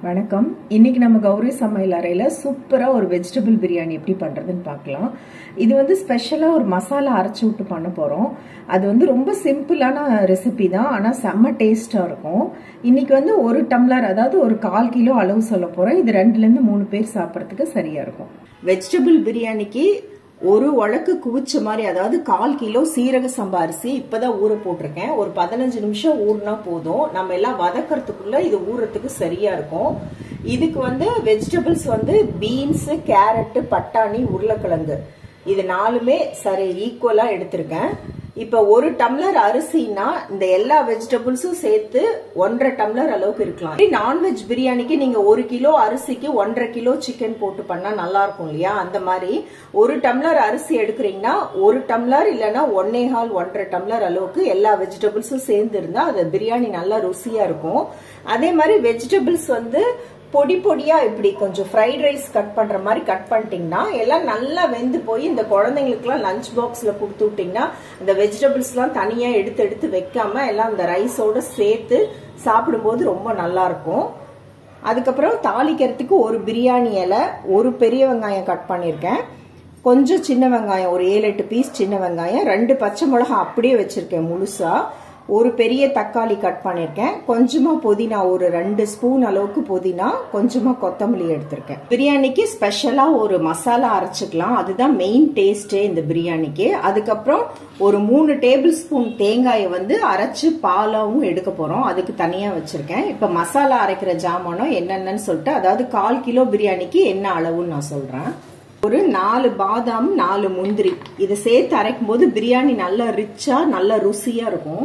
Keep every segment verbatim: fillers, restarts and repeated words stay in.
வணக்கம். இன்னைக்கு நம்ம கௌரி சமையல் அறையில சூப்பரா ஒரு வெஜிடபிள் பிரியாணி எப்படி பண்றதுன்னு பார்க்கலாம். இது வந்து ஸ்பெஷலா ஒரு மசாலா அரைச்சு விட்டு பண்ண போறோம். அது வந்து ரொம்ப சிம்பிளான ரெசிபி தான், ஆனா செம்ம டேஸ்டா இருக்கும். இன்னைக்கு வந்து ஒரு டம்ளர், அதாவது ஒரு கால் கிலோ அளவு சொல்ல போறோம். இது ரெண்டுல இருந்து மூணு பேர் சாப்பிட்றதுக்கு சரியா இருக்கும். வெஜிடபிள் பிரியாணிக்கு ஒரு உலக்கு குவிச்ச மாதிரி, அதாவது கால் கிலோ சீரக சம்பா அரிசி இப்பதான் ஊற போட்டிருக்கேன். ஒரு பதினஞ்சு நிமிஷம் ஊறினா போதும். நம்ம எல்லாம் வதக்கிறதுக்குள்ள இது ஊறத்துக்கு சரியா இருக்கும். இதுக்கு வந்து வெஜிடபிள்ஸ் வந்து பீன்ஸ், கேரட், பட்டாணி, உருளைக்கிழங்கு இது நாலுமே சரி ஈக்குவலா எடுத்திருக்கேன். இப்ப ஒரு டம்ளர் அரிசினா இந்த எல்லா வெஜிடபிள்ஸும் சேர்த்து ஒன்றரை டம்ளர் அளவுக்கு இருக்கலாம். நான்வெஜ் பிரியாணிக்கு நீங்க ஒரு கிலோ அரிசிக்கு ஒன்றரை கிலோ சிக்கன் போட்டு பண்ணா நல்லா இருக்கும் இல்லையா? அந்த மாதிரி ஒரு டம்ளர் அரிசி எடுக்கிறீங்கன்னா ஒரு டம்ளர் இல்லைன்னா ஒன்னே கால் ஒன்றரை டம்ளர் அளவுக்கு எல்லா வெஜிடபிள்ஸும் சேர்ந்து இருந்தா அது பிரியாணி நல்லா ருசியா இருக்கும். அதே மாதிரி வெஜிடபிள்ஸ் வந்து பொடி பொடியா இப்படி கொஞ்சம் ஃப்ரைட் ரைஸ் கட் பண்ற மாதிரி கட் பண்ணிட்டீங்கன்னா எல்லாம் நல்லா வெந்து போய் இந்த குழந்தைங்களுக்கு எல்லாம் லஞ்ச் பாக்ஸ்ல கொடுத்து விட்டீங்கன்னா இந்த வெஜிடபிள்ஸ் எல்லாம் தனியா எடுத்து எடுத்து வைக்காம எல்லாம் இந்த ரைஸோட சேர்த்து சாப்பிடும்போது ரொம்ப நல்லா இருக்கும். அதுக்கப்புறம் தாளிக்கிறதுக்கு ஒரு பிரியாணி இலை, ஒரு பெரிய வெங்காயம் கட் பண்ணிருக்கேன், கொஞ்சம் சின்ன வெங்காயம் ஒரு ஏழு எட்டு பீஸ் சின்ன வெங்காயம், ரெண்டு பச்சை மிளகாய் அப்படியே வச்சிருக்கேன் முழுசா, ஒரு பெரிய தக்காளி கட் பண்ணிருக்கேன், கொஞ்சமா புதினா ஒரு ரெண்டு ஸ்பூன் அளவுக்கு புதினா, கொஞ்சமா கொத்தமல்லி எடுத்திருக்கேன். பிரியாணிக்கு ஸ்பெஷலா ஒரு மசாலா அரைச்சுக்கலாம், அதுதான் மெயின் டேஸ்டே இந்த பிரியாணிக்கு. அதுக்கப்புறம் ஒரு மூணு டேபிள் ஸ்பூன் தேங்காயை வந்து அரைச்சு பாலாவும் எடுக்க போறோம், அதுக்கு தனியா வச்சிருக்கேன். இப்ப மசாலா அரைக்கிற ஜாமானம் என்னென்னு சொல்லிட்டு, அதாவது கால் கிலோ பிரியாணிக்கு என்ன அளவுன்னு நான் சொல்றேன். ஒரு நாலு பாதாம், நாலு முந்திரி இதை சேர்த்து அரைக்கும் போது பிரியாணி நல்லா ரிச்சா நல்லா ருசியா இருக்கும்.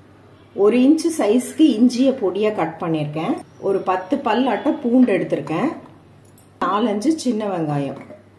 ஒரு இன்ச்சு சைஸ்க்கு இஞ்சிய பொடியா கட் பண்ணிருக்கேன், ஒரு பத்து பல் அட்டை பூண்டு எடுத்திருக்கேன், நாலஞ்சு சின்ன வெங்காயம்.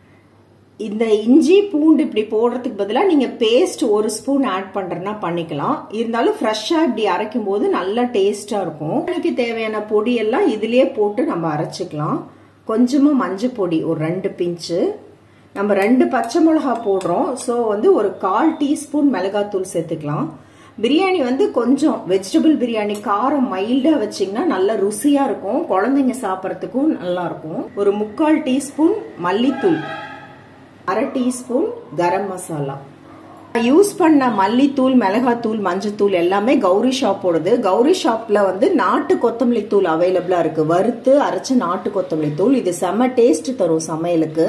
இந்த இஞ்சி பூண்டு இப்படி போடுறதுக்கு பதிலாக நீங்க பேஸ்ட் ஒரு ஸ்பூன் ஆட் பண்றதுனா பண்ணிக்கலாம். இருந்தாலும் ஃப்ரெஷ்ஷா இப்படி அரைக்கும் போது நல்லா டேஸ்டா இருக்கும். எனக்கு தேவையான பொடி எல்லாம் இதுலயே போட்டு நம்ம அரைச்சிக்கலாம். கொஞ்சமா மஞ்சள் பொடி ஒரு ரெண்டு பிஞ்சு, நம்ம ரெண்டு பச்சை மிளகா போடுறோம், ஸோ வந்து ஒரு கால் டீஸ்பூன் மிளகாத்தூள் சேர்த்துக்கலாம். பிரியாணி வந்து கொஞ்சம் வெஜிடபிள் பிரியாணி காரம் மைல்டா வச்சிங்கன்னா நல்ல ருசியா இருக்கும், குழந்தைங்க சாப்பிட்றதுக்கும் நல்லா இருக்கும். ஒரு முக்கால் டீஸ்பூன் மல்லித்தூள், அரை டீஸ்பூன் கரம் மசாலா. யூஸ் பண்ண மல்லித்தூள், மிளகாத்தூள், மஞ்சத்தூள் எல்லாமே கௌரி ஷாப்போடது. கௌரி ஷாப்ல வந்து நாட்டு கொத்தமல்லி தூள் அவைலபிளா இருக்கு, வறுத்து அரைச்ச நாட்டு கொத்தமல்லி தூள். இது செம்ம டேஸ்ட் தரும் சமையலுக்கு.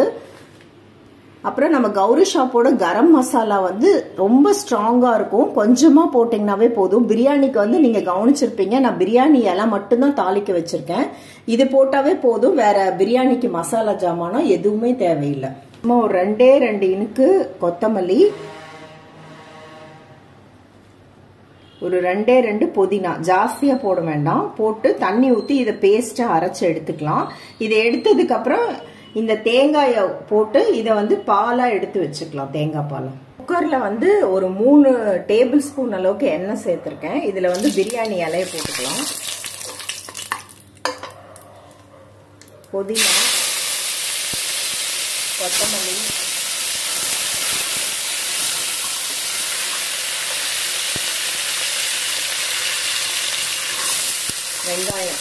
அப்புறம் நம்ம கௌரி ஷாப்போட கரம் மசாலா வந்து ரொம்ப ஸ்ட்ராங்கா இருக்கும், கொஞ்சமா போட்டீங்கன்னாவே போதும். பிரியாணிக்கு வந்து நீங்க கவனிச்சிருப்பீங்க, நான் பிரியாணி இலை மட்டும்தான் தாளிக்க வச்சிருக்கேன். இது போட்டாவே போதும், வேற பிரியாணிக்கு மசாலா ஜாமானம் எதுவுமே தேவையில்லை. நம்ம ஒரு ரெண்டே ரெண்டு இனுக்கு கொத்தமல்லி, ஒரு ரெண்டே ரெண்டு புதினா, ஜாஸ்தியா போட வேண்டாம், போட்டு தண்ணி ஊத்தி இதை பேஸ்டா அரைச்சு எடுத்துக்கலாம். இதை எடுத்ததுக்கு அப்புறம் இந்த தேங்காயை போட்டு இதை வந்து பாலா எடுத்து வச்சுக்கலாம், தேங்காய் பாலா. குக்கர்ல வந்து ஒரு மூணு டேபிள் ஸ்பூன் அளவுக்கு எண்ணெய் சேர்த்திருக்கேன். இதுல வந்து பிரியாணி இலையை போட்டுக்கலாம், புதினா, கொத்தமல்லி, வெங்காயம்,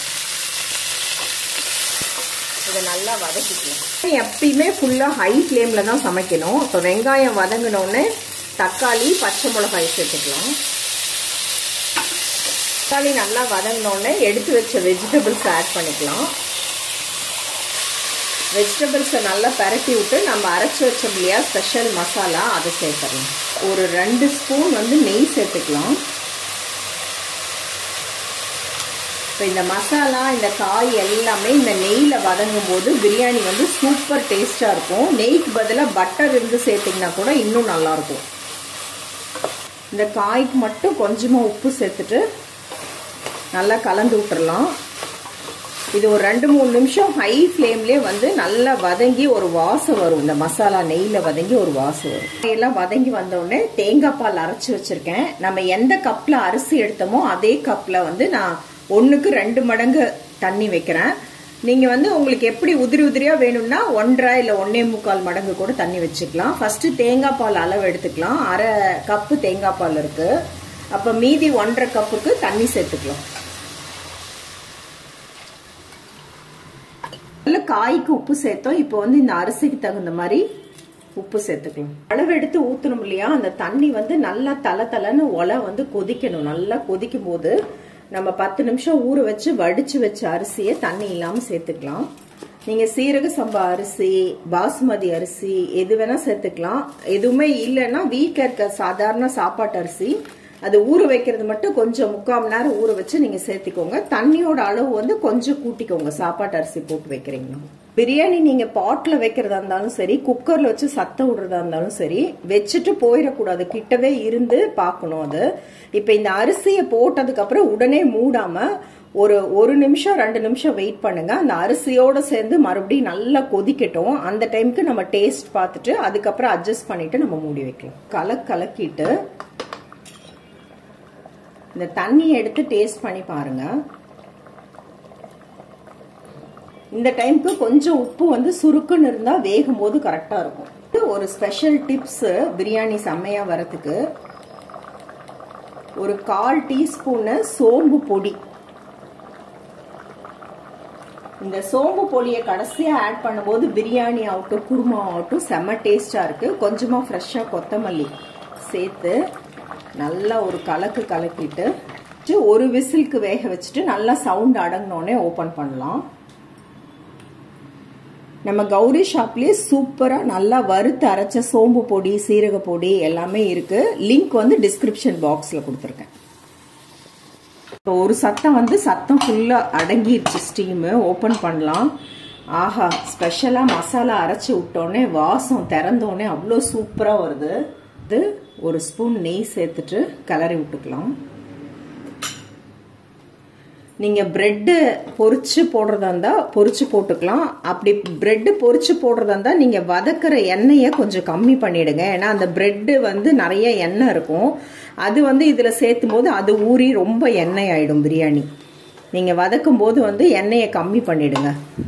இதை நல்லா வதக்கிக்கலாம். எப்பயுமே ஃபுல்லா ஹை ஃப்ளேம்ல தான் சமைக்கணும். இப்போ வெங்காயம் வதங்கினோடனே தக்காளி, பச்சை மிளகாய் சேர்த்துக்கலாம். தக்காளி நல்லா வதங்கினோடனே எடுத்து வச்ச வெஜிடபிள்ஸ் ஆட் பண்ணிக்கலாம். வெஜிடபிள்ஸை நல்லா பரட்டி விட்டு நம்ம அரைச்சி வச்சோம் இல்லையா ஸ்பெஷல் மசாலா, அதை சேர்த்துக்கலாம். ஒரு ரெண்டு ஸ்பூன் வந்து நெய் சேர்த்துக்கலாம். இப்போ இந்த மசாலா, இந்த காய் எல்லாமே இந்த நெய்யில் வதங்கும் போது பிரியாணி வந்து சூப்பர் டேஸ்டா இருக்கும். நெய்க்கு பதிலாக பட்டர் இருந்து சேர்த்திங்கன்னா கூட இன்னும் நல்லா இருக்கும். இந்த காய்க்கு மட்டும் கொஞ்சமாக உப்பு சேர்த்துட்டு நல்லா கலந்து விட்டுறலாம். இது ஒரு ரெண்டு மூணு நிமிஷம் ஹை ஃப்ளேம்லேயே வந்து நல்லா வதங்கி ஒரு வாசம் வரும். இந்த மசாலா நெய்யில் வதங்கி ஒரு வாசம் வரும். எல்லாம் வதங்கி வந்தோடனே தேங்காய் பால் அரைச்சி வச்சிருக்கேன். நம்ம எந்த கப்பில் அரிசி எடுத்தோமோ அதே கப்பில் வந்து நான் ஒன்றுக்கு ரெண்டு மடங்கு தண்ணி வைக்கிறேன். நீங்கள் வந்து உங்களுக்கு எப்படி உதிரி உதிரியாக வேணும்னா ஒன்றரை இல்லை ஒன்னே முக்கால் மடங்கு கூட தண்ணி வச்சுக்கலாம். ஃபர்ஸ்ட் தேங்காய் பால் அளவு எடுத்துக்கலாம். அரை கப்பு தேங்காய் பால் இருக்கு, அப்போ மீதி ஒன்றரை கப்புக்கு தண்ணி சேர்த்துக்கலாம். காய்க்கு உப்பு சேர்த்தோம். இப்போ வந்து இந்த அரிசிக்கு தகுந்த மாதிரி உப்பு சேர்த்துக்கலாம். அளவு எடுத்து ஊத்தணும் இல்லையா, அந்த தண்ணி வந்து நல்லா தலை தலைன்னு ஒலை வந்து கொதிக்கணும். நல்லா கொதிக்கும் போது நம்ம பத்து நிமிஷம் ஊற வச்சு வடிச்சு வச்ச அரிசியை தண்ணி இல்லாம சேர்த்துக்கலாம். நீங்க சீரக சம்பா அரிசி, பாசுமதி அரிசி எது வேணா சேர்த்துக்கலாம். எதுவுமே இல்லைன்னா வீட்டில் இருக்க சாதாரண சாப்பாட்டு அரிசி அது ஊற வைக்கிறது மட்டும் கொஞ்சம் முக்கால் மணி நேரம் ஊற வச்சு நீங்க சேர்த்துக்கோங்க. தண்ணியோட அளவு வந்து கொஞ்சம் கூட்டிக்கோங்க சாப்பாட்டு அரிசி போட்டு வைக்கிறீங்கன்னா. பிரியாணி நீங்க பாட்ல வைக்கிறதா இருந்தாலும் சரி, குக்கர்ல வச்சு சத்தம் விடுறதா இருந்தாலும் சரி, வச்சுட்டு போயிடக்கூடாது, கிட்டவே இருந்து பார்க்கணும். அது இப்ப இந்த அரிசியை போட்டதுக்கு அப்புறம் உடனே மூடாம ஒரு ஒரு நிமிஷம் ரெண்டு நிமிஷம் வெயிட் பண்ணுங்க. அந்த அரிசியோட சேர்ந்து மறுபடியும் நல்லா கொதிக்கட்டும். அந்த டைமுக்கு நம்ம டேஸ்ட் பார்த்துட்டு அதுக்கப்புறம் அட்ஜஸ்ட் பண்ணிட்டு நம்ம மூடி வைக்கலாம். கல கலக்கிட்டு இந்த தண்ணியை எடுத்து டேஸ்ட் பண்ணி பாருங்க. இந்த டைமுக்கு கொஞ்சம் உப்பு வந்து சுருக்குன்னு இருந்தா வேகும் போது கரெக்டா இருக்கும். ஒரு ஸ்பெஷல் டிப்ஸ் பிரியாணி செம்மையா வரதுக்கு, ஒரு கால் டீஸ்பூன் சோம்பு பொடி. இந்த சோம்பு பொடியை கடைசியா ஆட் பண்ணும்போது பிரியாணி ஆகட்டும் குருமா ஆகட்டும் செம்ம டேஸ்டா இருக்கு. கொஞ்சமா ஃப்ரெஷ்ஷா கொத்தமல்லி சேர்த்து நல்லா ஒரு கலக்கு கலக்கிட்டு ஒரு விசிலுக்கு வேக வச்சுட்டு நல்லா சவுண்ட் அடங்கினோடனே ஓபன் பண்ணலாம். நம்ம கௌரி ஷாப்லயே சூப்பரா நல்லா வறுத்து அரைச்ச சோம்பு பொடி, சீரக பொடி எல்லாமே இருக்கு. லிங்க் வந்து டிஸ்கிரிப்ஷன் பாக்ஸ்ல கொடுத்துருக்கேன். இப்போ ஒரு சத்தம் வந்து சத்தம் ஃபுல்லா அடங்கிருச்சு. ஸ்டீம் ஓபன் பண்ணலாம். ஆஹா, ஸ்பெஷலா மசாலா அரைச்சு விட்டோடனே வாசம் திறந்தோடனே அவ்வளோ சூப்பரா வருது. இது ஒரு ஸ்பூன் நெய் சேர்த்துட்டு கிளறி விட்டுக்கலாம். நீங்க பிரெட் பொரிச்சு போடுறதா இருந்தா பொரிச்சு போட்டுக்கலாம். அப்படி பிரெட் பொரிச்சு போடுறதா இருந்தா நீங்க வதக்குற எண்ணெயை கொஞ்சம் கம்மி பண்ணிடுங்க. ஏன்னா அந்த பிரெட் வந்து நிறைய எண்ணெய் இருக்கும். அது வந்து இதுல சேர்த்தும் போது அது ஊறி ரொம்ப எண்ணெய் ஆயிடும் பிரியாணி. நீங்க வதக்கும் போது வந்து எண்ணெயை கம்மி பண்ணிடுங்க.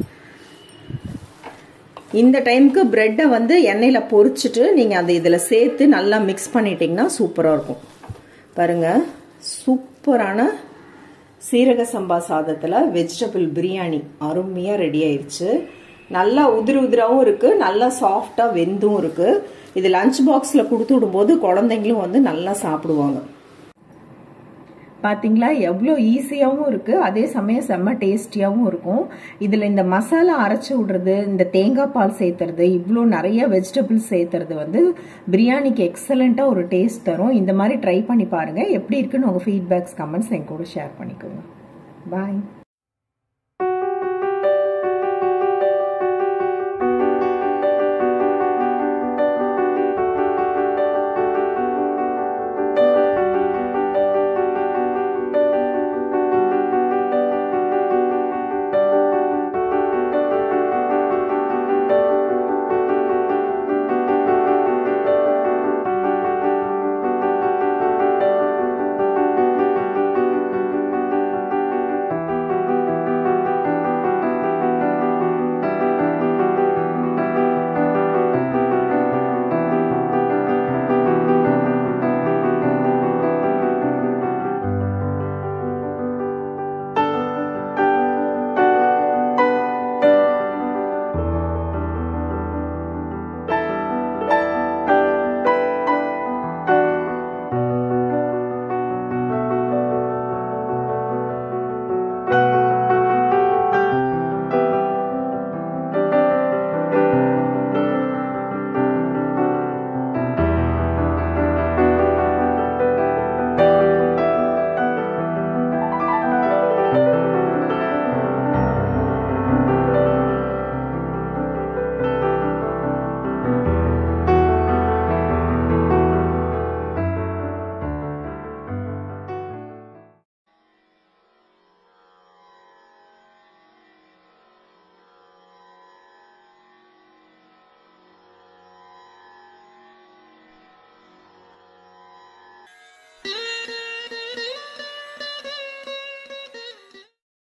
இந்த டைமுக்கு பிரெட்டை வந்து எண்ணெயில பொரிச்சிட்டு நீங்க அதை இதுல சேர்த்து நல்லா மிக்ஸ் பண்ணிட்டீங்கன்னா சூப்பரா இருக்கும். பாருங்க, சூப்பரான சீரக சம்பா சாதத்துல வெஜிடபிள் பிரியாணி அருமையா ரெடி ஆயிடுச்சு. நல்லா உதிரி உதிராவும் இருக்கு, நல்லா சாஃப்டா வெந்தும் இருக்கு. இது லஞ்ச் பாக்ஸ்ல கொடுத்து விடும்போது குழந்தைங்களும் வந்து நல்லா சாப்பிடுவாங்க. பாத்தீங்களா, எவ்வளோ ஈஸியாகவும் இருக்கு, அதே சமயம் செம்ம டேஸ்டியாகவும் இருக்கும். இதுல இந்த மசாலா அரைச்சி விடுறது, இந்த தேங்காய் பால் சேர்த்துறது, இவ்வளோ நிறைய வெஜிடபிள்ஸ் சேர்த்துறது வந்து பிரியாணிக்கு எக்ஸலண்டா ஒரு டேஸ்ட் தரும். இந்த மாதிரி ட்ரை பண்ணி பாருங்க. எப்படி இருக்குன்னு உங்க ஃபீட்பேக்ஸ், கமெண்ட்ஸ் என் கூட ஷேர் பண்ணிக்கோங்க. பாய்.